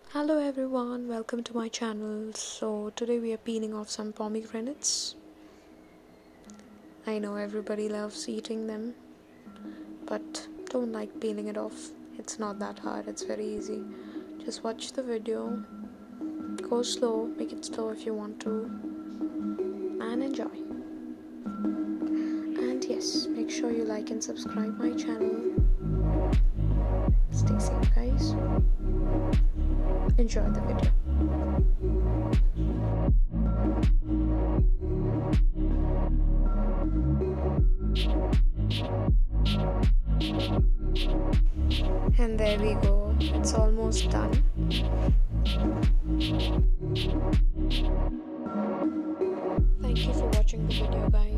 Hello everyone, welcome to my channel. So today we are peeling off some pomegranates. I know everybody loves eating them, but don't like peeling it off. It's not that hard, it's very easy. Just watch the video, go slow, make it slow if you want to, and enjoy. And yes, make sure you like and subscribe my channel. Stay safe guys. Enjoy the video. And there we go, it's almost done. Thank you for watching the video guys.